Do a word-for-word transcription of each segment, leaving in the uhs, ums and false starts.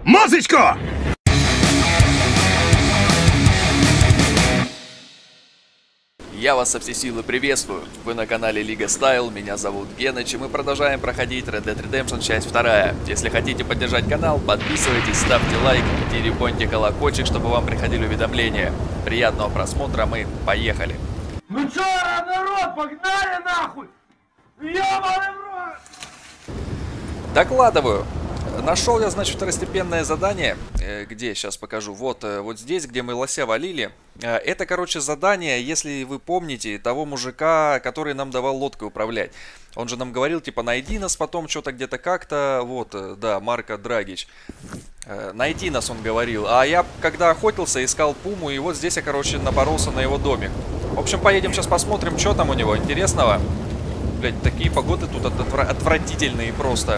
Музычку! Я вас со всей силы приветствую. Вы на канале Лига Стайл, меня зовут Геныч, и мы продолжаем проходить Red Dead Redemption часть вторая. Если хотите поддержать канал, подписывайтесь, ставьте лайк, теребоньте колокольчик, чтобы вам приходили уведомления. Приятного просмотра, мы поехали. Ну чё, народ, погнали нахуй! Ёбаный в рот! Докладываю. Нашел я, значит, второстепенное задание. Э, где? Сейчас покажу. Вот, э, вот здесь, где мы лося валили. Э, это, короче, задание, если вы помните, того мужика, который нам давал лодкой управлять. Он же нам говорил, типа, найди нас потом, что-то где-то как-то. Вот, э, да, Марко Драгич. Э, найти нас, он говорил. А я, когда охотился, искал пуму, и вот здесь я, короче, напоролся на его домик. В общем, поедем сейчас посмотрим, что там у него интересного. Блять, такие погоды тут отвра- отвратительные просто.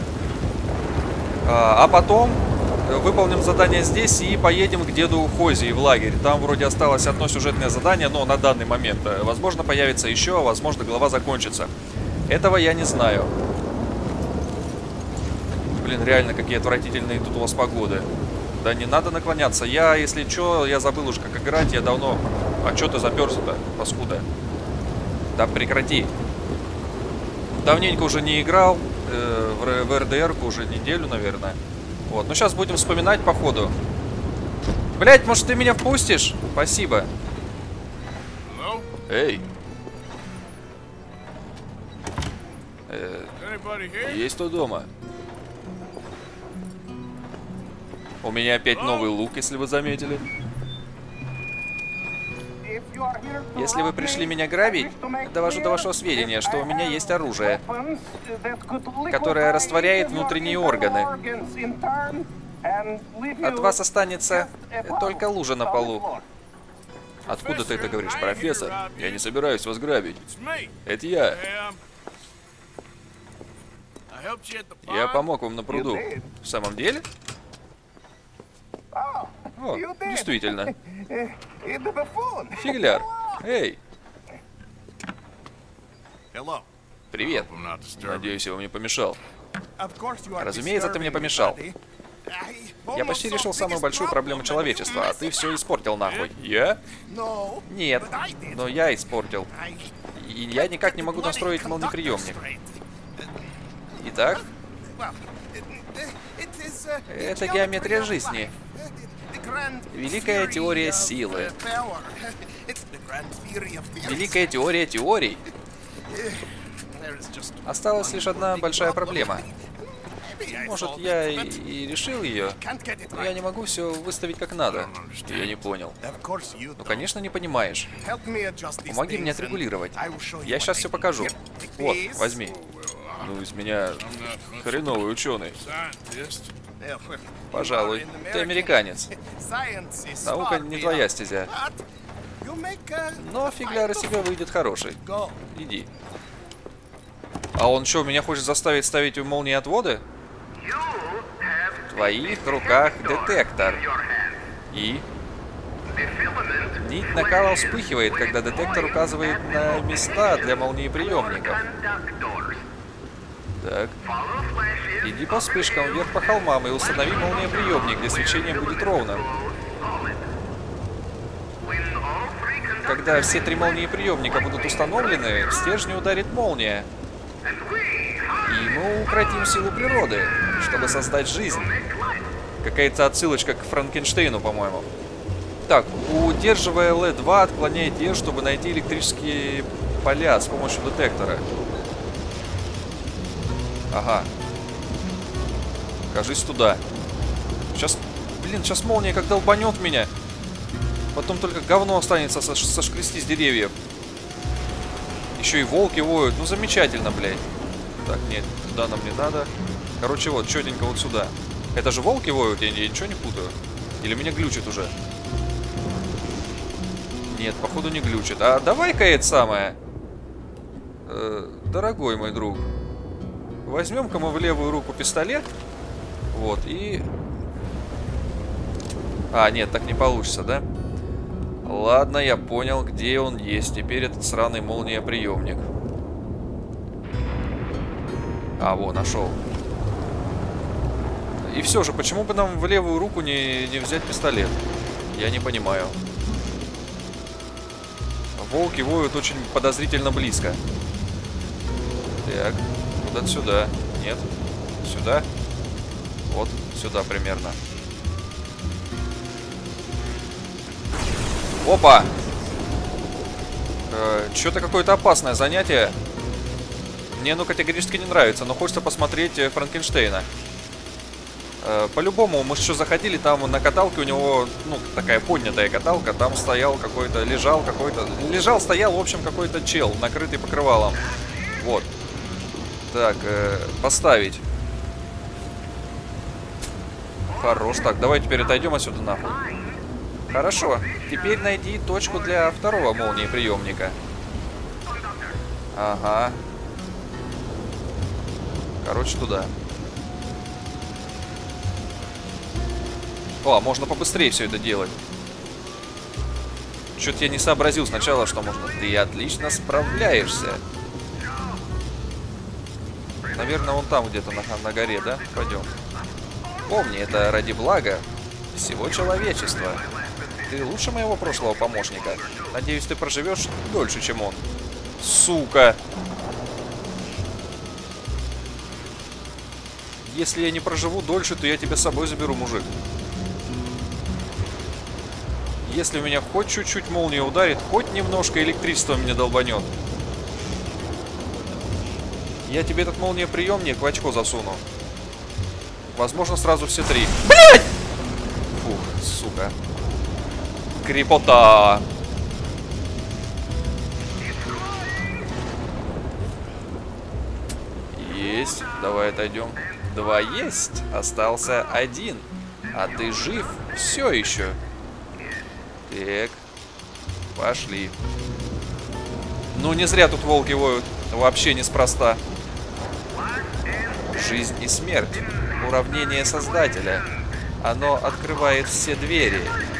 А потом выполним задание здесь и поедем к деду Хози в лагерь. Там вроде осталось одно сюжетное задание, но на данный момент. Возможно, появится еще, а возможно, глава закончится. Этого я не знаю. Блин, реально, какие отвратительные тут у вас погоды. Да не надо наклоняться. Я, если что, я забыл уже, как играть. Я давно... А что ты заперся-то, паскуда? Да прекрати. Давненько уже не играл. В эр дэ эр-ку уже неделю, наверное. Вот, ну сейчас будем вспоминать по ходу. Блять, может ты меня впустишь? Спасибо. Эй. Э, есть кто дома? У меня опять новый лук, если вы заметили. Если вы пришли меня грабить, довожу до вашего сведения, что у меня есть оружие, которое растворяет внутренние органы. От вас останется только лужа на полу. Откуда ты это говоришь, профессор? Я не собираюсь вас грабить. Это я. Я помог вам на пруду. В самом деле? О, действительно. Фигляр. Эй. Привет. Надеюсь, я вам не помешал. Разумеется, ты мне помешал. Я почти решил самую большую проблему человечества, а ты все испортил нахуй. Я? Нет, но я испортил. И я никак не могу настроить молниеприемник. Итак? Это геометрия жизни. Великая теория силы. Великая теория теорий. Осталась лишь одна большая проблема. Может, я и, и решил ее, но я не могу все выставить как надо. Я не понял. Ну, конечно, не понимаешь. Помоги мне отрегулировать. Я сейчас все покажу. Вот, возьми. Ну, из меня хреновый ученый. Пожалуй, ты американец. Наука не твоя стезя. Но фигляр из тебя выйдет хороший. Иди. А он что, меня хочет заставить ставить молнии отводы? В твоих руках детектор. И? Нить накала вспыхивает, когда детектор указывает на места для молниеприемников. Так. Иди по вспышкам вверх по холмам и установи молниеприемник, где свечение будет ровным. Когда все три молниеприемника будут установлены, в стержне ударит молния. И мы укротим силу природы, чтобы создать жизнь. Какая-то отсылочка к Франкенштейну, по-моему. Так, удерживая эл два, отклоняй Д, чтобы найти электрические поля с помощью детектора. Ага. Кажись, туда. Сейчас, блин, сейчас молния как долбанет меня. Потом только говно останется сош сошкрести с деревьев. Еще и волки воют. Ну, замечательно, блядь. Так, нет, туда нам не надо. Короче, вот, четенько вот сюда. Это же волки воют, я, я ничего не путаю. Или меня глючит уже? Нет, походу не глючит. А давай-ка это самое. Э, дорогой мой друг. Возьмем-ка мы в левую руку пистолет. Вот, и... А, нет, так не получится, да? Ладно, я понял, где он есть. Теперь этот сраный молниеприемник. А, во, нашел. И все же, почему бы нам в левую руку не, не взять пистолет? Я не понимаю. Волки воют очень подозрительно близко. Так, куда-то сюда. Нет. Сюда. Вот, сюда примерно. Опа! Э, Что-то какое-то опасное занятие. Мне оно категорически не нравится, но хочется посмотреть Франкенштейна. Э, По-любому, мы еще заходили, там на каталке у него, ну, такая поднятая каталка, там стоял какой-то, лежал какой-то, лежал, стоял, в общем, какой-то чел, накрытый покрывалом. Вот. Так, э, поставить. Хорош. Так, давай теперь отойдем отсюда нахуй. Хорошо. Теперь найди точку для второго молниеприемника. Ага. Короче, туда. О, можно побыстрее все это делать. Что-то я не сообразил сначала, что можно. Ты отлично справляешься. Наверное, вон там где-то на, на горе, да? Пойдем. Помни, это ради блага всего человечества. Ты лучше моего прошлого помощника. Надеюсь, ты проживешь дольше, чем он. Сука! Если я не проживу дольше, то я тебя с собой заберу, мужик. Если меня хоть чуть-чуть молния ударит, хоть немножко электричества меня долбанет, я тебе этот молниеприемник в очко засуну. Возможно, сразу все три. Блять! Фух, сука. Крепота! Есть. Давай отойдем. Два есть. Остался один. А ты жив все еще. Так. Пошли. Ну, не зря тут волки воют. Вообще неспроста. Жизнь и смерть. Уравнение Создателя. Оно открывает все двери.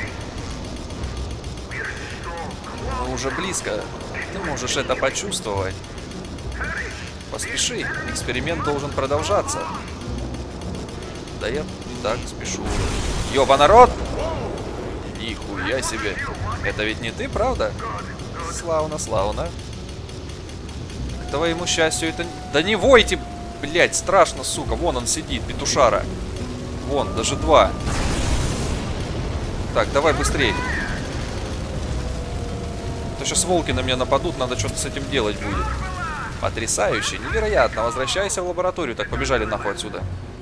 Мы уже близко. Ты можешь это почувствовать. Поспеши. Эксперимент должен продолжаться. Да я так спешу. Ёба, народ! Нихуя себе. Это ведь не ты, правда? Славно, славно. К твоему счастью, это... Да не войте! Блять, страшно, сука. Вон он сидит, петушара. Вон, даже два. Так, давай быстрее. А то сейчас волки на меня нападут, надо что-то с этим делать будет. Потрясающе, невероятно. Возвращайся в лабораторию. Так, побежали нахуй отсюда.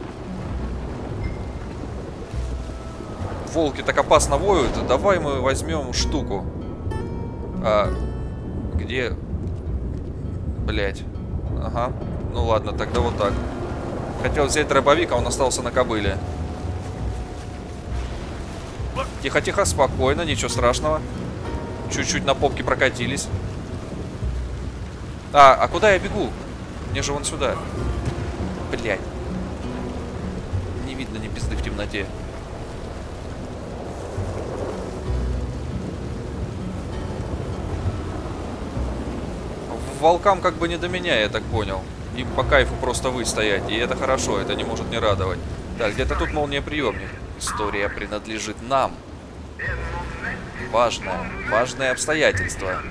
Волки так опасно воют. Давай мы возьмем штуку. А, где? Блять. Ага. Ну ладно, тогда вот так. Хотел взять дробовик, а он остался на кобыле. Тихо-тихо, спокойно, ничего страшного. Чуть-чуть на попке прокатились. А, а куда я бегу? Мне же вон сюда. Блять. Не видно ни пизды в темноте. Волкам как бы не до меня, я так понял. Им по кайфу просто вы стоять, и это хорошо, это не может не радовать. Так, где-то тут молниеприемник. История принадлежит нам. Важное, важное обстоятельство.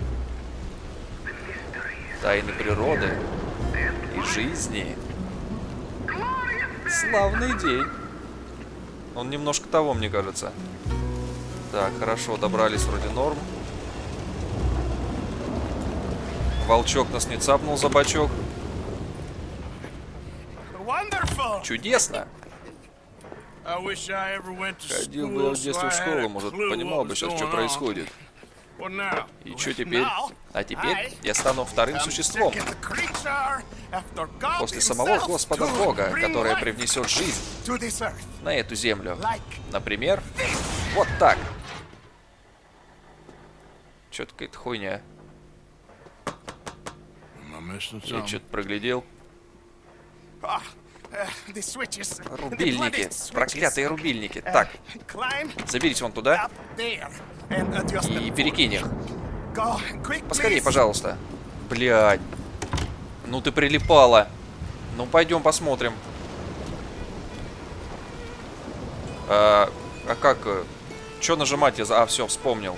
Тайны природы и жизни. Славный день. Он немножко того, мне кажется. Так, хорошо, добрались вроде норм. Волчок нас не цапнул за бочок. Чудесно. Ходил бы я в детстве в школу, может, понимал бы сейчас, что происходит. И что теперь? А теперь я стану вторым существом. После самого Господа Бога, которое привнесет жизнь на эту землю. Например, вот так. Чё-то какая-то хуйня. Я что-то проглядел. Рубильники. Проклятые рубильники. Так. Заберись вон туда. И перекинь их. Поскорее, пожалуйста. Блядь. Ну ты прилипала. Ну пойдем посмотрим. А, а как? Что нажимать? Я... А, все, вспомнил.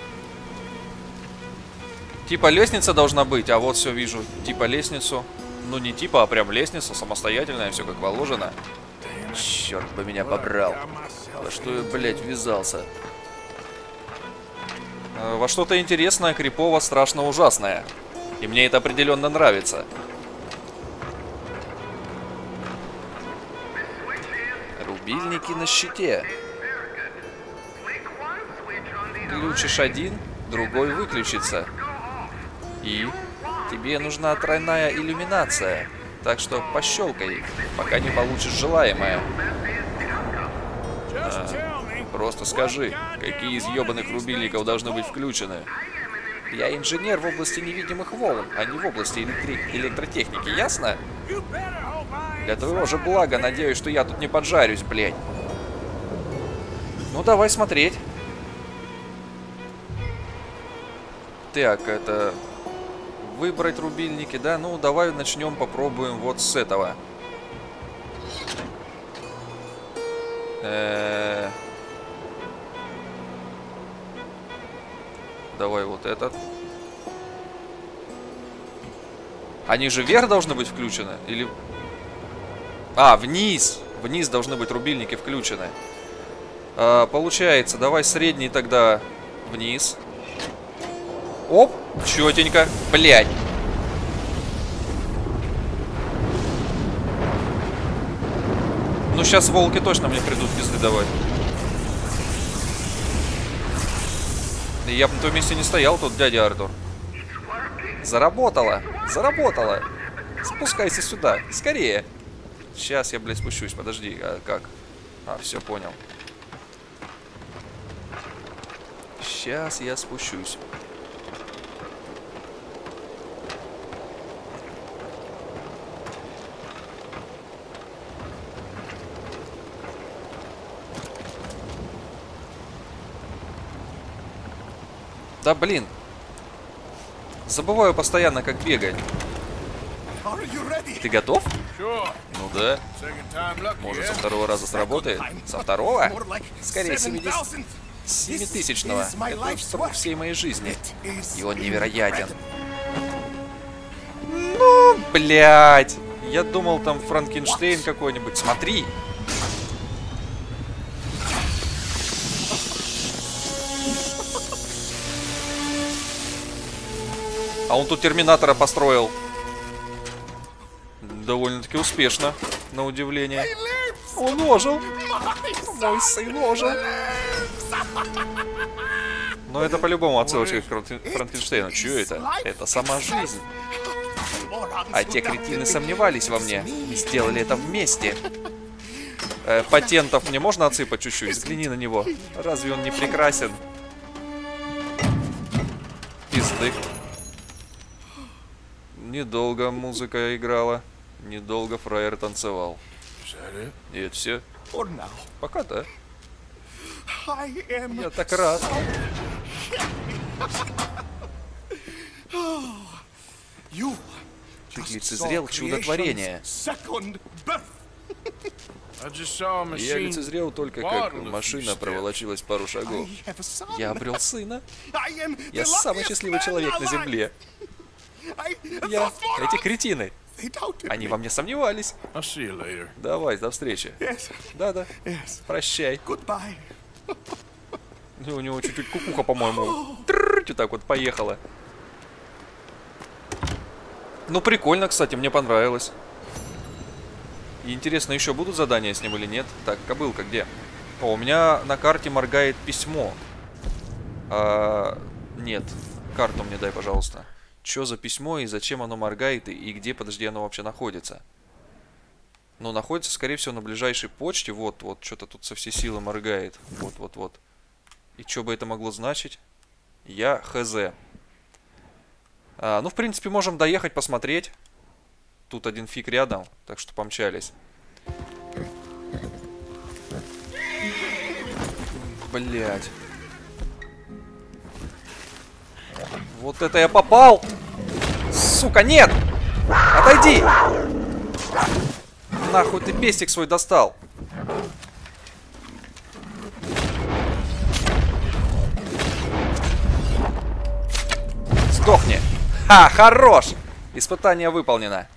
Типа лестница должна быть, а вот все вижу. Типа лестницу. Ну не типа, а прям лестница, самостоятельная, все как положено. Черт бы меня побрал. Во что я, блядь, ввязался? Во что-то интересное, крипово, страшно ужасное. И мне это определенно нравится. Рубильники на щите. Включишь один, другой выключится. И тебе нужна тройная иллюминация. Так что пощелкай, пока не получишь желаемое. А, просто скажи, какие из ебаных рубильников должны быть включены. Я инженер в области невидимых волн, а не в области электри... электротехники, ясно? Для твоего же блага, надеюсь, что я тут не поджарюсь, блядь. Ну, давай смотреть. Так, это... Выбрать рубильники, да? Ну, давай начнем, попробуем вот с этого. Э-э- Давай вот этот. Они же вверх должны быть включены? Или... А, вниз! Вниз должны быть рубильники включены. А, получается, давай средний тогда вниз. Оп! Четенько. Блядь. Ну, сейчас волки точно мне придут пизды давать. Я бы на том месте не стоял, тут дядя Артур. Заработало. Заработало. Спускайся сюда. Скорее. Сейчас я, блядь, спущусь. Подожди. А как? А, все, понял. Сейчас я спущусь. Да блин. Забываю постоянно, как бегать. Ты готов? Ну да. Может, со второго раза сработает? Со второго? Скорее, семитысячного. Это срок всей моей жизни. И он невероятен. Ну, блядь. Я думал, там Франкенштейн какой-нибудь. Смотри. А он тут Терминатора построил. Довольно-таки успешно, на удивление. Он ожил. Мой сын ожил. Но это по-любому отсылочка к Франкенштейну. Чё это? Это сама жизнь. А те кретины сомневались во мне. И сделали это вместе. Э, патентов мне можно отсыпать чуть-чуть? Взгляни на него. Разве он не прекрасен? Пизды. Недолго музыка играла. Недолго фраер танцевал. И это все. Пока-то. Я так рад. Ты лицезрел чудотворение. Я лицезрел только, как машина проволочилась пару шагов. Я обрел сына. Я самый счастливый человек на земле. Я... Эти кретины. Они во мне сомневались. Давай, до встречи. Да-да. Прощай. У него чуть-чуть кукуха, по-моему. Вот так вот поехала. Ну, прикольно, кстати, мне понравилось. И интересно, еще будут задания с ним или нет? Так, кобылка где? О, у меня на карте моргает письмо. А, нет. Карту мне дай, пожалуйста. Что за письмо и зачем оно моргает, и, и где, подожди, оно вообще находится? Ну, находится, скорее всего, на ближайшей почте. Вот, вот, что-то тут со всей силы моргает. Вот, вот, вот. И что бы это могло значить? Я хз. А, ну, в принципе, можем доехать, посмотреть. Тут один фиг рядом, так что помчались. Блять. Вот это я попал! Сука, нет! Отойди! Нахуй ты пестик свой достал? Сдохни. Ха, хорош. Испытание выполнено.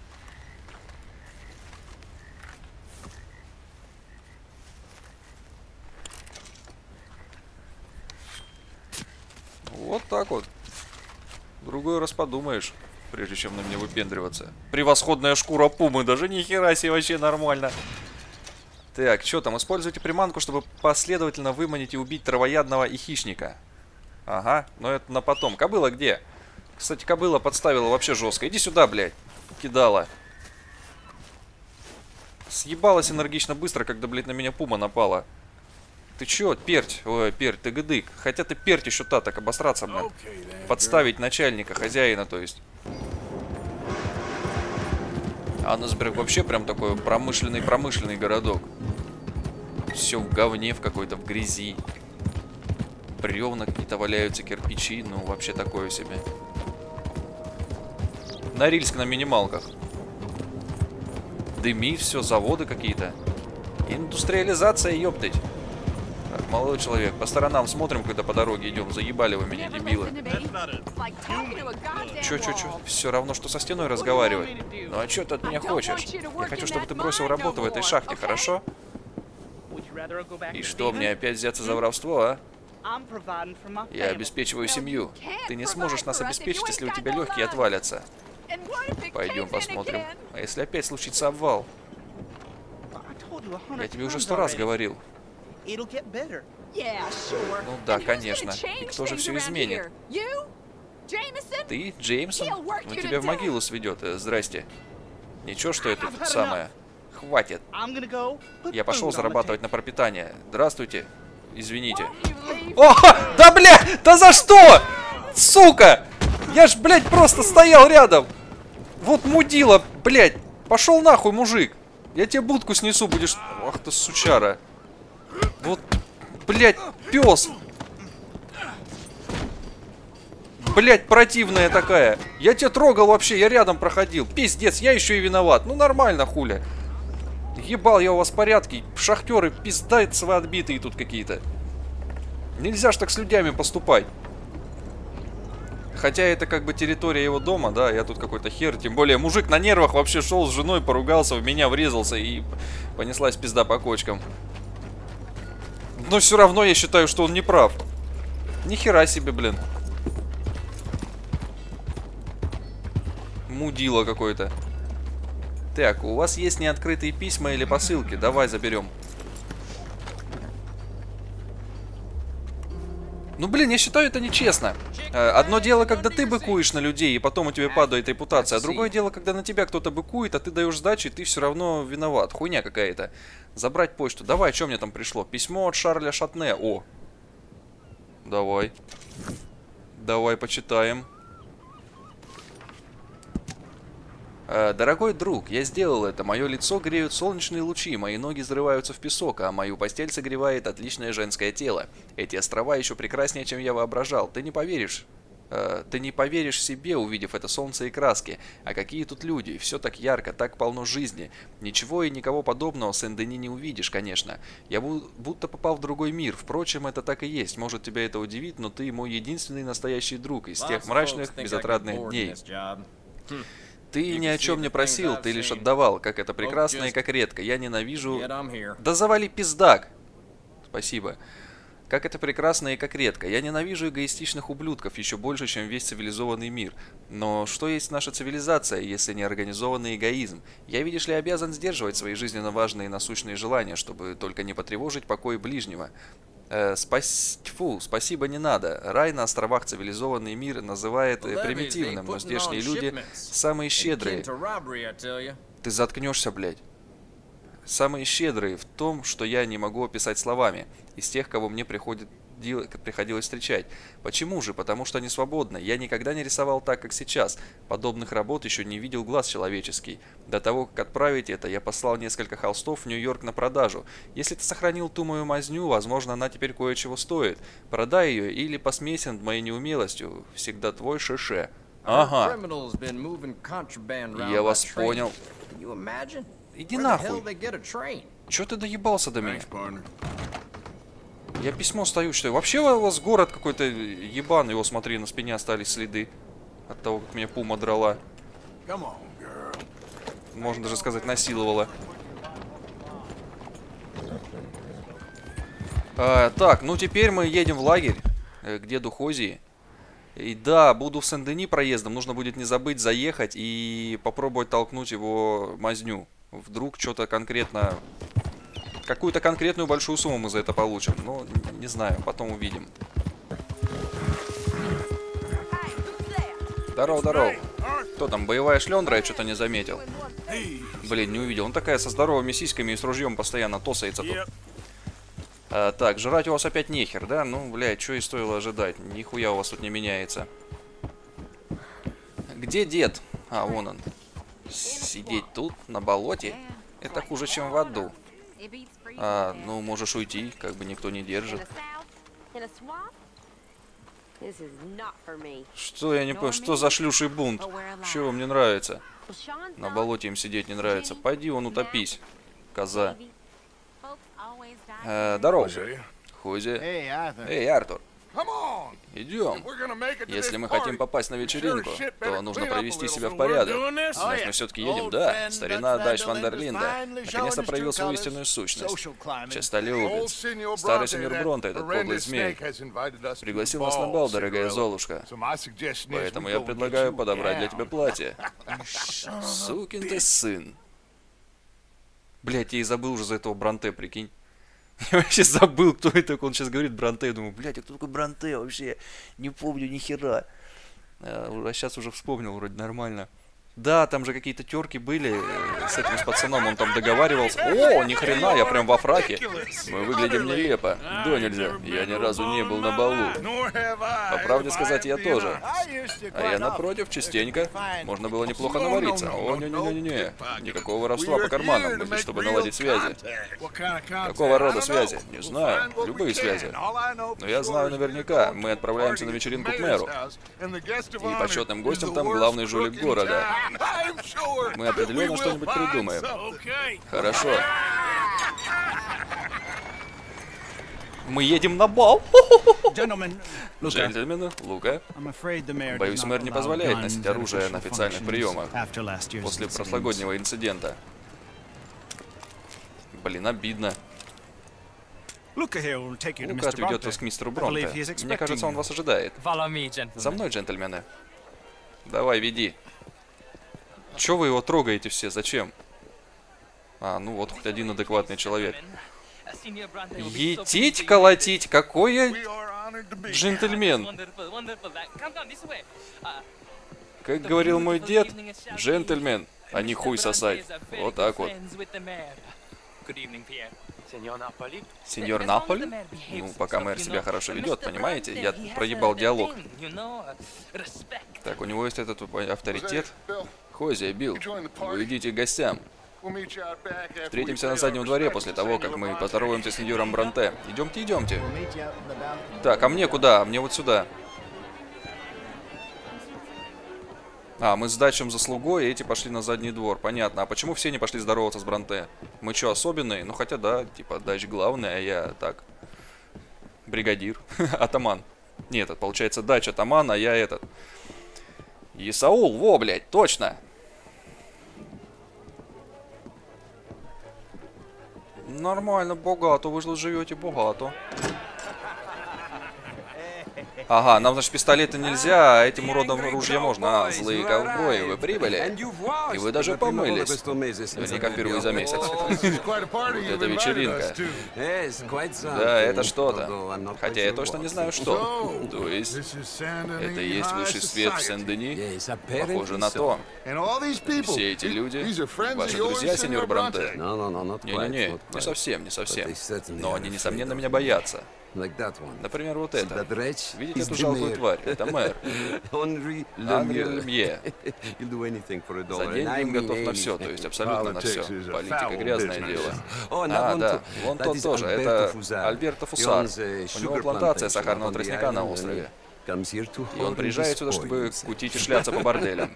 Вот так вот. Другой раз подумаешь, прежде чем на меня выпендриваться. Превосходная шкура пумы, даже ни хера себе, вообще нормально. Так, что там? Используйте приманку, чтобы последовательно выманить и убить травоядного и хищника. Ага, но это на потом. Кобыла где? Кстати, кобыла подставила вообще жестко. Иди сюда, блядь. Кидала. Съебалась энергично быстро, когда, блядь, на меня пума напала. Ты чё, перть? Ой, перть, ты гыдык. Хотя ты перть еще та, так обосраться, блядь. Подставить начальника, хозяина, то есть. Аннесберг вообще прям такой промышленный-промышленный городок. Все в говне в какой-то, в грязи. Бревна какие-то валяются, кирпичи. Ну, вообще такое себе. Норильск на минималках. Дымит все, заводы какие-то. Индустриализация, ёптыть. Так, молодой человек, по сторонам смотрим, когда по дороге идем. Заебали вы меня, дебилы. Чё, чё, чё? Все равно, что со стеной разговаривать. Ну а чё ты от меня хочешь? Я хочу, чтобы ты бросил работу в этой шахте, хорошо? И что, мне опять взяться за воровство, а? Я обеспечиваю семью. Ты не сможешь нас обеспечить, если у тебя легкие отвалятся. Пойдем посмотрим. А если опять случится обвал? Я тебе уже сто раз говорил. Ну да, конечно. И кто же все изменит? Ты, Джеймсон? Он тебя в могилу сведет. Здрасте. Ничего, что это тут самое. Хватит. Я пошел зарабатывать на пропитание. Здравствуйте. Извините. О, да бля, да за что? Сука! Я ж, блядь, просто стоял рядом. Вот мудила, блядь. Пошел нахуй, мужик. Я тебе будку снесу, будешь... Ах ты, сучара. Вот, блядь, пес. Блядь, противная такая. Я тебя трогал вообще, я рядом проходил. Пиздец, я еще и виноват. Ну нормально, хуля. Ебал я у вас порядки. Шахтеры пиздаются отбитые тут какие-то. Нельзя ж так с людьми поступать. Хотя это как бы территория его дома, да, я тут какой-то хер. Тем более мужик на нервах вообще шел с женой, поругался, в меня врезался и понеслась пизда по кочкам. Но все равно я считаю, что он не прав. Ни хера себе, блин. Мудило какое-то. Так, у вас есть неоткрытые письма или посылки? Давай заберем. Ну, блин, я считаю, это нечестно. Одно дело, когда ты быкуешь на людей, и потом у тебя падает репутация. А другое дело, когда на тебя кто-то быкует, а ты даешь сдачи, и ты все равно виноват. Хуйня какая-то. Забрать почту. Давай, что мне там пришло? Письмо от Шарля Шатне. О. Давай. Давай, почитаем. Дорогой друг, я сделал это. Мое лицо греют солнечные лучи, мои ноги взрываются в песок, а мою постель согревает отличное женское тело. Эти острова еще прекраснее, чем я воображал. Ты не поверишь. Э, ты не поверишь себе, увидев это солнце и краски. А какие тут люди? Все так ярко, так полно жизни. Ничего и никого подобного в Сен-Дени не увидишь, конечно. Я будто попал в другой мир. Впрочем, это так и есть. Может, тебя это удивит, но ты мой единственный настоящий друг из тех мрачных, безотрадных дней. Ты ни о чем не просил, ты лишь отдавал, как это прекрасно и как редко. Я ненавижу... Да завали пиздак! Спасибо. Как это прекрасно и как редко. Я ненавижу эгоистичных ублюдков еще больше, чем весь цивилизованный мир. Но что есть наша цивилизация, если не организованный эгоизм? Я, видишь ли, обязан сдерживать свои жизненно важные и насущные желания, чтобы только не потревожить покой ближнего. Э, спас... Фу, спасибо, не надо. Рай на островах цивилизованный мир называет э, примитивным, но здешние люди самые щедрые. Ты заткнешься, блядь. Самые щедрые в том, что я не могу описать словами. Из тех, кого мне приходит... приходилось встречать. Почему же? Потому что они свободны. Я никогда не рисовал так, как сейчас. Подобных работ еще не видел глаз человеческий. До того, как отправить это, я послал несколько холстов в Нью-Йорк на продажу. Если ты сохранил ту мою мазню, возможно, она теперь кое-чего стоит. Продай ее или посмейся над моей неумелостью. Всегда твой Шеше. Ага. Я вас понял. Иди нахуй. Чё ты доебался до меня? Я письмо стою, что ли? Вообще у вас город какой-то ебаный. Его, смотри, на спине остались следы. от того, как меня пума драла. Можно даже сказать, насиловала. А, так, ну теперь мы едем в лагерь к деду Хози. И да, буду в Сен-Дени проездом. Нужно будет не забыть заехать и попробовать толкнуть его мазню. Вдруг что-то конкретно... Какую-то конкретную большую сумму мы за это получим. Ну, не знаю, потом увидим. Здорово, здорово. Кто там, боевая шлендра? Я что-то не заметил. Блин, не увидел. Он такая со здоровыми сиськами и с ружьем постоянно тосается тут. А, так, жрать у вас опять нехер, да? Ну, блядь, что и стоило ожидать. Нихуя у вас тут не меняется. Где дед? А, вон он. Сидеть тут, на болоте? Это хуже, чем в аду. А, ну, можешь уйти, как бы никто не держит. Что, я не понял, что за шлюший бунт? Чего мне нравится? На болоте им сидеть не нравится. Пойди вон утопись, коза. Э, здорово. Хози. Эй, Артур. Идем. Если мы хотим попасть на вечеринку, то нужно привести себя в порядок. Значит, мы все-таки едем, да? Старина Дач Вандерлинда наконец-то проявил свою истинную сущность. Честолюбец. Старый сеньор Бронте, этот подлый змей, пригласил нас на бал, дорогая Золушка. Поэтому я предлагаю подобрать для тебя платье. Сукин ты сын. Блять, я и забыл уже за этого Бронте, прикинь. Я вообще забыл, кто это. Он сейчас говорит Бронте. Я думаю, блядь, а кто такой Бронте вообще? Не помню ни хера. А сейчас уже вспомнил, вроде нормально. Да, там же какие-то терки были с этим с пацаном, он там договаривался. О, ни хрена, я прям во фраке. Мы выглядим нелепо. Да нельзя, я ни разу не был на балу. По правде сказать, я тоже. А я напротив, частенько. Можно было неплохо навариться. О, не-не-не-не. Никакого воровства по карманам, мы здесь, чтобы наладить связи. Какого рода связи? Не знаю. Любые связи. Но я знаю наверняка, мы отправляемся на вечеринку к мэру. И почетным гостем там главный жулик города. Мы определенно что-нибудь придумаем. Хорошо. Мы едем на бал. Джентльмены, Лука. Боюсь, мэр не позволяет носить оружие на официальных приемах после прошлогоднего инцидента. Блин, обидно. Лука отведет вас к мистеру Бронте. Мне кажется, он вас ожидает. За мной, джентльмены. Давай, веди. Чё вы его трогаете все? Зачем? А, ну вот, хоть один адекватный человек. Етить, колотить? Какой я джентльмен? Как говорил мой дед, джентльмен, а не хуй сосать. Вот так вот. Сеньор Наполи? Ну, пока мэр себя хорошо ведет, понимаете? Я проебал диалог. Так, у него есть этот авторитет. Хози, Билл, вы идите к гостям. Встретимся на заднем дворе после того, как мы поздороваемся с сеньором Бронте. Идемте, идемте. Так, а мне куда? Мне вот сюда. А, мы с Дачем за слугой, и эти пошли на задний двор. Понятно. А почему все не пошли здороваться с Бронте? Мы что, особенные? Ну, хотя да, типа, Дач главный, а я так... Бригадир. Атаман. Нет, это получается Дач атаман, а я этот... Исаул, во, блядь, точно. Нормально, богато, вы же живете богато. Ага, нам, значит, пистолеты нельзя, а этим уродам ружья можно. А, злые ковбои, вы прибыли. И вы даже помылись. Наверняка впервые за месяц. Вот это вечеринка. Да, это что-то. Хотя я точно не знаю, что. То есть, это и есть высший свет в Сен-Дени? Похоже на то. И все эти люди, ваши друзья, сеньор Бронте? Не-не-не, не совсем, не совсем. Но они, несомненно, меня боятся. Например, вот это. Видите эту жалкую тварь? Это мэр. Анри Лемье. За деньги он готов на все, то есть абсолютно на все. Политика — грязное дело. А, да, вон тот тоже. Это Альберто Фусар. У него плантация сахарного тростника на острове. И он приезжает сюда, чтобы кутить и шляться по борделям.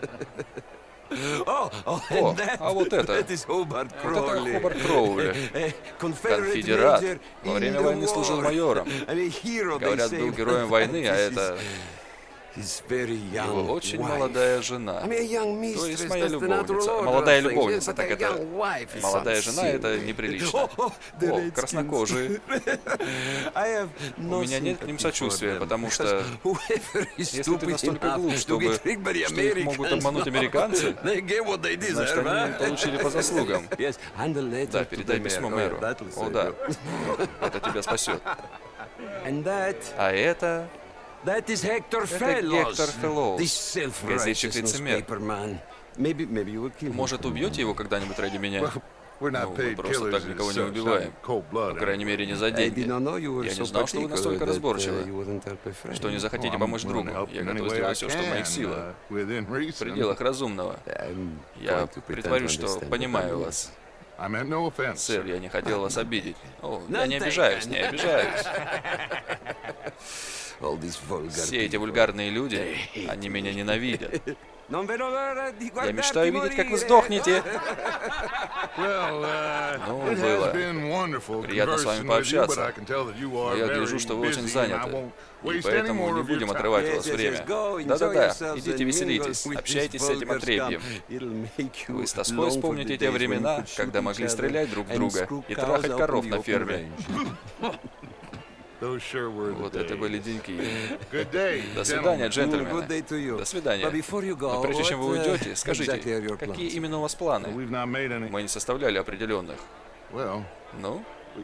О, а вот это. Вот это Хобарт Кроули. Конфедерат. Во время войны служил майором. Говорят, был героем войны, а это... Его очень молодая жена. То есть моя любовница. Молодая любовница, так это... Молодая жена — это неприлично. О, краснокожие. У меня нет к ним сочувствия, потому что... Если ты настолько глуп, чтобы... что их могут обмануть американцы, значит, они получили по заслугам. Да, передай письмо мэру. О, да. Это тебя спасет. А это... Это Гектор Феллоус, газетчик-лицемер. Может, убьете его когда-нибудь ради меня? Ну, мы просто так никого не убиваем. По крайней мере, не за деньги. Я не знал, что вы настолько разборчивы, что не захотите помочь другу. Я готов сделать все, что в моих силах. В пределах разумного. Я притворюсь, что понимаю вас. Сэр, я не хотел вас обидеть. О, я не обижаюсь, не обижаюсь. Все эти вульгарные люди, они меня ненавидят. Я мечтаю видеть, как вы сдохнете. Ну, было приятно с вами пообщаться. Но я гляжу, что вы очень заняты. И поэтому не будем отрывать у вас время. Да-да-да, идите веселитесь, общайтесь с этим отребьем. Вы с тоской вспомните те времена, когда могли стрелять друг в друга и трахать коров на ферме. Вот это были деньки. До свидания, джентльмены. До свидания. Но прежде чем вы уйдете, скажите, какие именно у вас планы? Мы не составляли определенных. Ну?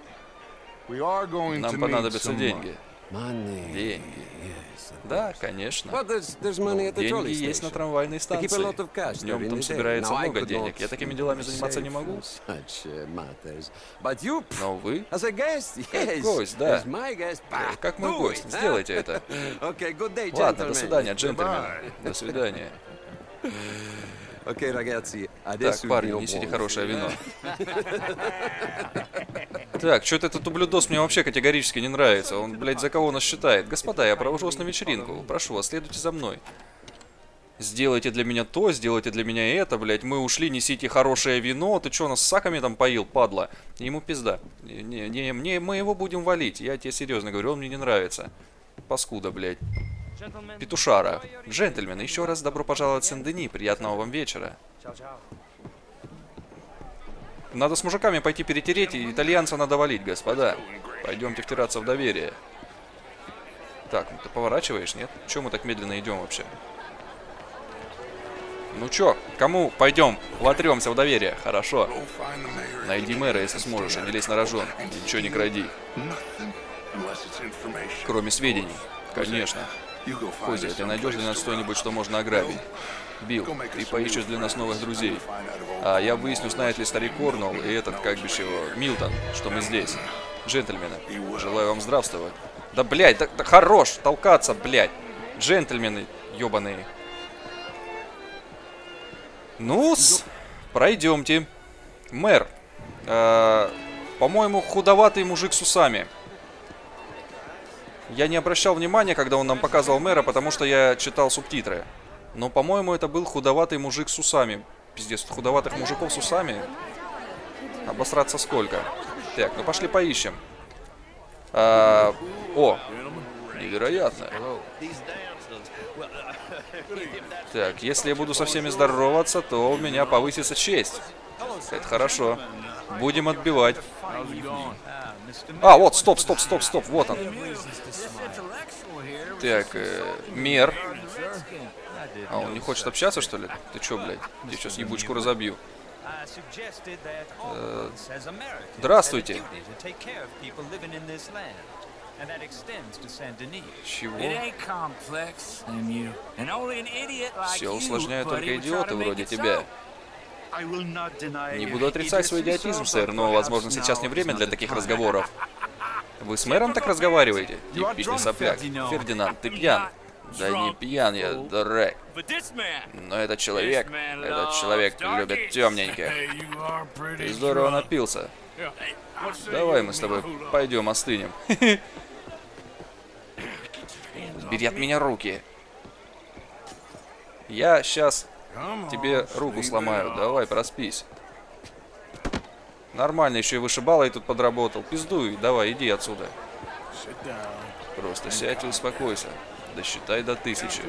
Нам понадобятся деньги. Деньги. Да, конечно. Но деньги есть на трамвайной станции. Днем там собирается много денег. Я такими делами заниматься не могу. Но вы, как гость, да. Как мой гость. Сделайте это. Ладно, до свидания, джентльмены. До свидания. Так, парни, несите хорошее вино. Так, что-то этот ублюдос мне вообще категорически не нравится. Он, блядь, за кого нас считает? Господа, я провожу вас на вечеринку. Прошу вас, следуйте за мной. Сделайте для меня то, сделайте для меня это, блядь. Мы ушли, несите хорошее вино. Ты что, нас саками там поил, падла? Ему пизда. Не, не, мне, мы его будем валить. Я тебе серьезно говорю, он мне не нравится. Паскуда, блядь. Петушара. Джентльмены, еще раз добро пожаловать в Сен-Дени. Приятного вам вечера. Надо с мужиками пойти перетереть, и итальянца надо валить, господа. Пойдемте втираться в доверие. Так, ну ты поворачиваешь, нет? Чего мы так медленно идем вообще? Ну чё, кому пойдем, вотремся в доверие? Хорошо. Найди мэра, если сможешь, а не лезь на рожон. Ничего не кради. Кроме сведений. Конечно. Хози, ты найдешь для нас что-нибудь, что можно ограбить? Билл, ты поищешь для нас новых друзей. А я выясню, знает ли старик Корнелл и этот, как бишь его, Милтон, что мы здесь. Джентльмены, желаю вам здравствовать. Да, блядь, да, да хорош толкаться, блядь. Джентльмены, ёбаные. Ну-с, пройдемте. Мэр, э, по-моему, худоватый мужик с усами. Я не обращал внимания, когда он нам показывал мэра, потому что я читал субтитры. Но, по-моему, это был худоватый мужик с усами. Пиздец, худоватых мужиков с усами. Обосраться сколько. Так, ну пошли поищем. А, о, невероятно. Так, если я буду со всеми здороваться, то у меня повысится честь. Это хорошо. Будем отбивать. А, вот, стоп, стоп, стоп, стоп, вот он. Так, э, мэр. А, он не хочет общаться, что ли? Ты чё, блядь? Я сейчас ебучку разобью. Э, здравствуйте. Чего? Все усложняют только идиоты вроде тебя. Не буду отрицать свой идиотизм, сэр, но, возможно, сейчас не время для таких разговоров. Вы с мэром так разговариваете? Типичный сопляк. Фердинанд, ты пьян. Да не пьян я, дурак. Но этот человек, этот человек любит темненьких. Ты здорово напился. Давай мы с тобой пойдем остынем. Бери от меня руки. Я сейчас тебе руку сломаю. Давай, проспись. Нормально, еще и вышибалой тут подработал. Пиздуй, давай, иди отсюда. Просто сядь и успокойся. Досчитай до тысячи.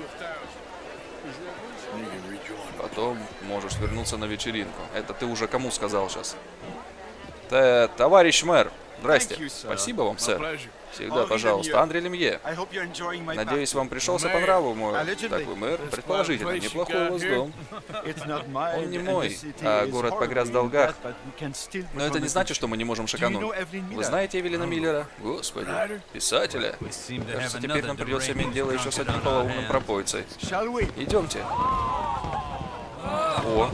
Потом можешь вернуться на вечеринку. Это ты уже кому сказал сейчас? Т Товарищ мэр. Здрасте. Спасибо вам, сэр. Всегда, пожалуйста. Андре Лемье. Надеюсь, вам пришелся по нраву мой такой мэр. Предположительно, неплохой у вас дом. Он не мой, а город погряз в долгах. Но это не значит, что мы не можем шикануть. Вы знаете Эвелина Миллера? Господи, писателя. Кажется, теперь нам придется иметь дело еще с одним полоумным пропойцей. Идемте. О.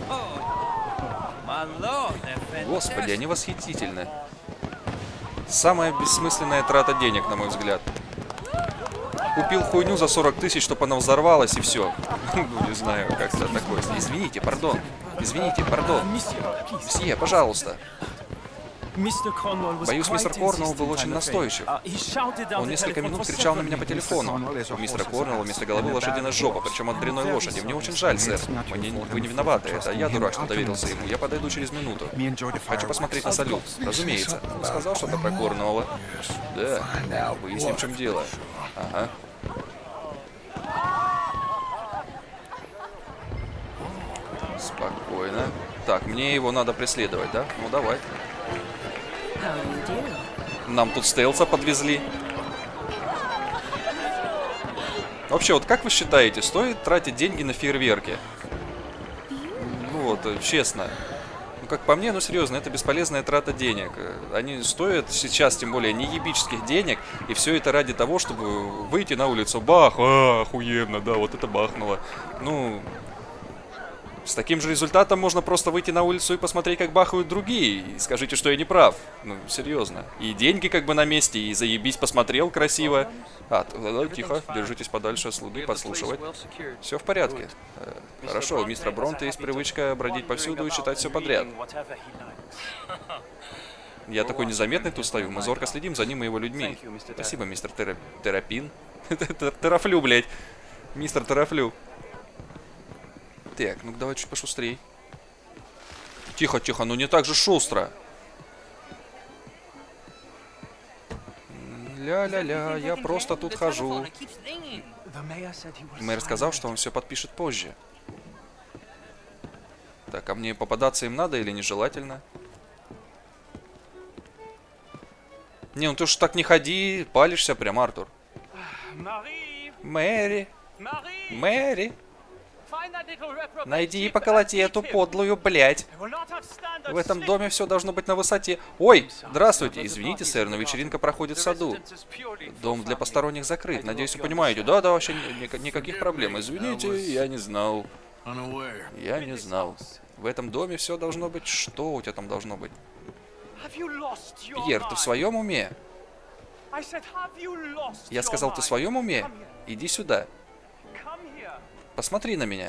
Господи, они восхитительны. Самая бессмысленная трата денег, на мой взгляд. Купил хуйню за сорок тысяч, чтобы она взорвалась, и все. Ну, не знаю, как это такое. Извините, пардон. Извините, пардон. Мсье, пожалуйста. Боюсь, мистер Корнуолл был очень настойчив. Он несколько минут кричал на меня по телефону. У мистера Корнуолла вместо головы лошадиная жопа, причем от дрянной лошади. Мне очень жаль, сэр. Мне, вы не виноваты. Это я дурак, что доверился ему. Я подойду через минуту. Хочу посмотреть на салют. Разумеется. Он сказал что-то про Корнуолла. Да. Выясним, в чем дело. Ага. Спокойно. Так, мне его надо преследовать, да? Ну, давай. Нам тут стелса подвезли. Вообще, вот как вы считаете, стоит тратить деньги на фейерверки? Ну вот, честно. Ну, как по мне, ну серьезно, это бесполезная трата денег. Они стоят сейчас, тем более, неебических денег. И все это ради того, чтобы выйти на улицу. Бах! А, охуенно, да, вот это бахнуло. Ну... С таким же результатом можно просто выйти на улицу и посмотреть, как бахают другие. И скажите, что я не прав. Ну, серьезно. И деньги как бы на месте, и заебись посмотрел красиво. А, тихо, держитесь подальше от слуги, подслушивать. Все в порядке. Хорошо, у мистера Бронта есть привычка бродить повсюду и читать все подряд. Я такой незаметный тут стою, мы зорко следим за ним и его людьми. Спасибо, мистер Терапин. Терафлю, блядь. Мистер Терафлю. Так, ну-ка давай чуть пошустрей. Тихо, тихо, ну не так же шустро. Ля-ля-ля, я просто тут хожу. Мэр сказал, что он все подпишет позже. Так, а мне попадаться им надо или нежелательно? Не, ну ты уж так не ходи, палишься прям, Артур. Мэри. Мэри. Найди и поколоти эту подлую, блядь. В этом доме все должно быть на высоте. Ой, здравствуйте. Извините, сэр, но вечеринка проходит в саду. Дом для посторонних закрыт. Надеюсь, вы понимаете. Да, да, вообще ни никаких проблем. Извините, я не знал. Я не знал. В этом доме все должно быть... Что у тебя там должно быть? Пьер, ты в своем уме? Я сказал, ты в своем уме? Иди сюда. Посмотри на меня.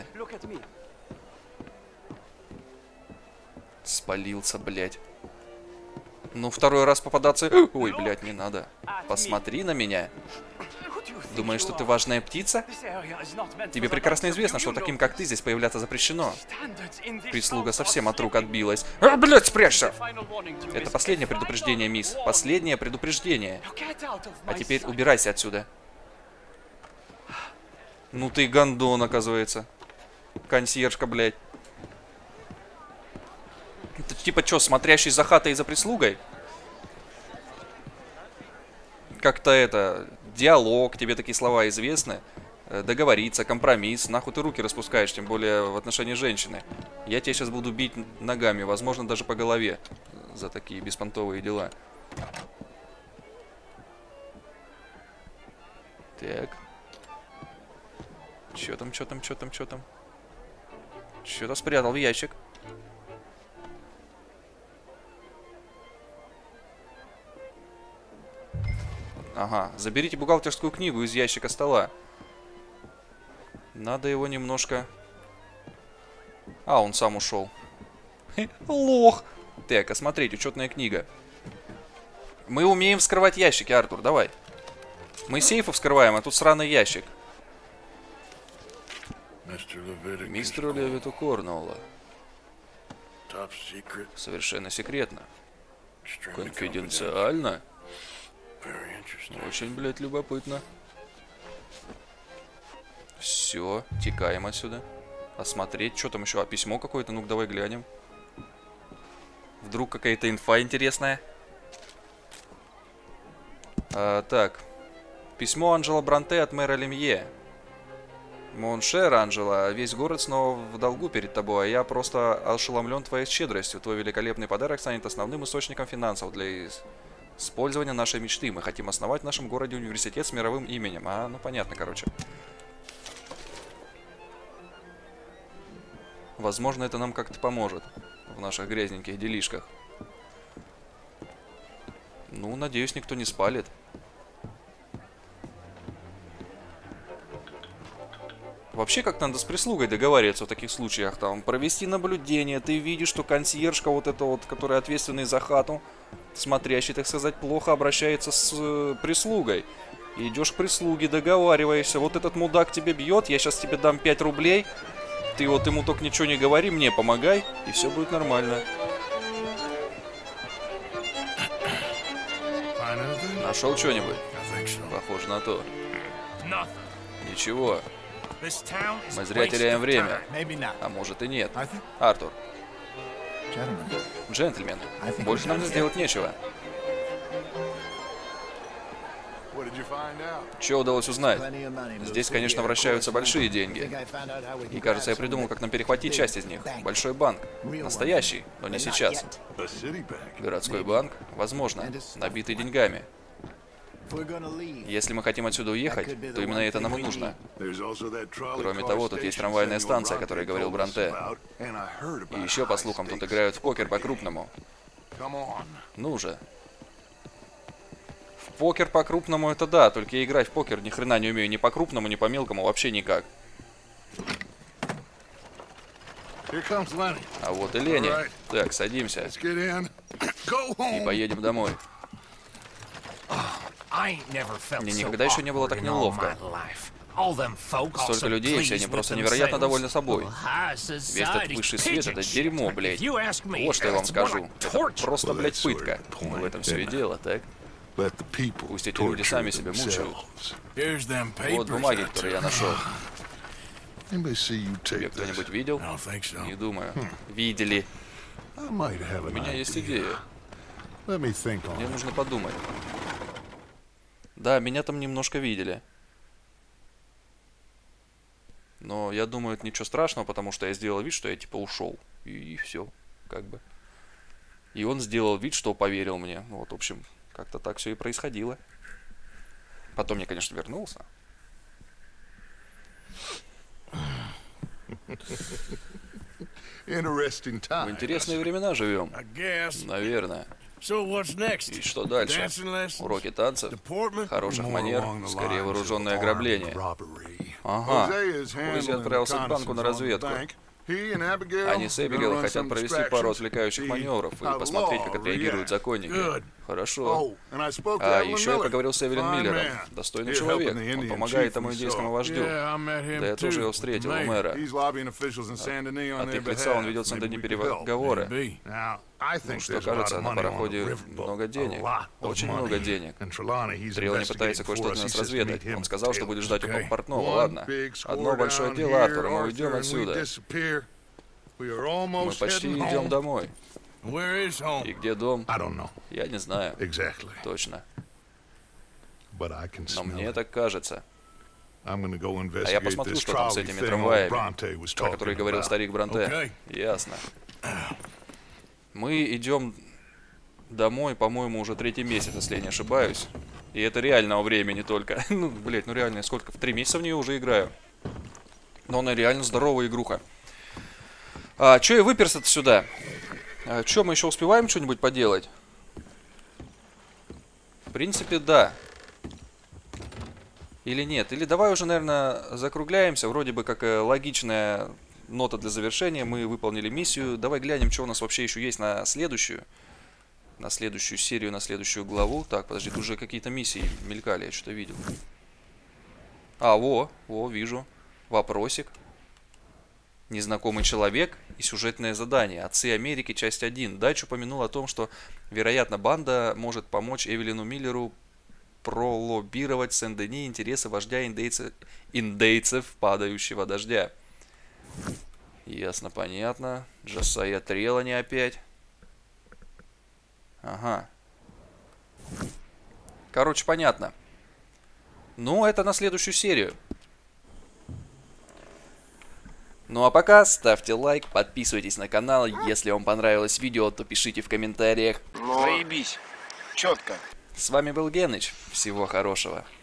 Спалился, блядь. Ну, второй раз попадаться... Ой, блядь, не надо. Посмотри на меня. Думаешь, что ты важная птица? Тебе прекрасно известно, что таким, как ты, здесь появляться запрещено. Прислуга совсем от рук отбилась. А, блядь, спрячься! Это последнее предупреждение, мисс. Последнее предупреждение. А теперь убирайся отсюда. Ну ты гондон, оказывается. Консьержка, блядь. Это типа что, смотрящий за хатой и за прислугой? Как-то это... Диалог, тебе такие слова известны. Договориться, компромисс. Нахуй ты руки распускаешь, тем более в отношении женщины. Я тебя сейчас буду бить ногами, возможно, даже по голове. За такие беспонтовые дела. Так. Чё там, чё там, чё там, чё там? Чё-то спрятал в ящик. Ага, заберите бухгалтерскую книгу из ящика стола. Надо его немножко... А, он сам ушел. Лох! Так, осмотреть, учетная книга. Мы умеем вскрывать ящики, Артур, давай. Мы сейфы вскрываем, а тут сраный ящик. Мистеру Левиту Корнуолла. Совершенно секретно. Конфиденциально. Очень, блядь, любопытно. Все, текаем отсюда. Осмотреть, что там еще? А, письмо какое-то, ну-ка давай глянем. Вдруг какая-то инфа интересная. А, так. Письмо Анжела Бронте от мэра Лемье. Моншер, Анжела, весь город снова в долгу перед тобой, а я просто ошеломлен твоей щедростью. Твой великолепный подарок станет основным источником финансов для использования нашей мечты. Мы хотим основать в нашем городе университет с мировым именем. А, ну понятно, короче. Возможно, это нам как-то поможет в наших грязненьких делишках. Ну, надеюсь, никто не спалит. Вообще, как надо с прислугой договариваться в таких случаях, там, провести наблюдение, ты видишь, что консьержка вот эта вот, которая ответственный за хату, смотрящий, так сказать, плохо обращается с э, прислугой. И идешь к прислуге, договариваешься, вот этот мудак тебе бьет, я сейчас тебе дам пять рублей, ты вот ему только ничего не говори, мне помогай, и все будет нормально. Нашел что-нибудь? Похоже на то. Ничего. Мы зря теряем время. А может и нет. Артур. Джентльмены, больше нам сделать нечего. Что удалось узнать? Здесь, конечно, вращаются большие деньги. И кажется, я придумал, как нам перехватить часть из них. Большой банк. Настоящий, но не сейчас. Городской банк? Возможно. Набитый деньгами. Если мы хотим отсюда уехать, то именно это нам и нужно. Кроме того, тут есть трамвайная станция, о которой говорил Бронте. И еще, по слухам, тут играют в покер по-крупному. Ну же. В покер по-крупному это да, только я играть в покер ни хрена не умею ни по-крупному, ни по-мелкому, вообще никак. А вот и Ленни. Так, садимся. И поедем домой. Мне никогда еще не было так неловко. Столько людей, все они просто невероятно довольны собой. Весь этот высший свет — это дерьмо, блядь. Вот что я вам скажу. Это просто, блядь, пытка. В этом все и дело, так? Пусть эти люди сами себя мучают. Вот бумаги, которые я нашел. Тебя кто-нибудь видел? Не думаю. Видели. У меня есть идея. Мне нужно подумать. Да, меня там немножко видели. Но я думаю, это ничего страшного, потому что я сделал вид, что я типа ушел. И, и все, как бы. И он сделал вид, что поверил мне. Вот, в общем, как-то так все и происходило. Потом я, конечно, вернулся. В интересные времена живем. Наверное. И что дальше? Уроки танцев, хороших манер, скорее вооруженное ограбление. Ага. Уэйзи отправился к банку на разведку. Они с Эбигейл хотят провести пару отвлекающих маневров и посмотреть, как отреагируют законники. Хорошо. А еще я поговорил с Эвелин Миллером. Достойный человек. Он помогает тому индейскому вождю. Да я тоже его встретил у мэра. От их лица он ведет с Сен-Дени переговоры. Ну, что кажется, на пароходе много денег. Очень много денег. Трелани пытается кое-что от нас разведать. Он сказал, что будет ждать у портного. Ладно. Одно большое дело, Артур, и мы уйдем отсюда. Мы почти идем домой. И где дом? Я не знаю. Точно. Но мне так кажется. А я посмотрю, что там с этими трамваями, о которых говорил старик Бронте. Ясно. Мы идем домой, по-моему, уже третий месяц, если я не ошибаюсь. И это реального времени только. Ну, блять, ну реально, сколько? В три месяца в нее уже играю. Но она реально здоровая игруха. А, чё я выперся-то сюда? А, чё, мы еще успеваем что-нибудь поделать? В принципе, да. Или нет? Или давай уже, наверное, закругляемся. Вроде бы как логичная нота для завершения. Мы выполнили миссию. Давай глянем, что у нас вообще еще есть на следующую. На следующую серию, на следующую главу. Так, подожди, тут уже какие-то миссии мелькали, я что-то видел. А, во, во, вижу. Вопросик. Незнакомый человек и сюжетное задание. Отцы Америки, часть один. Дач упомянул о том, что, вероятно, банда может помочь Эвелину Миллеру пролоббировать Сен-Дени интересы вождя индейцев, индейцев падающего дождя. Ясно, понятно. Джосайя Трелани опять. Ага. Короче, понятно. Ну, это на следующую серию. Ну а пока ставьте лайк, подписывайтесь на канал. Если вам понравилось видео, то пишите в комментариях. Заебись. Четко. С вами был Геныч. Всего хорошего.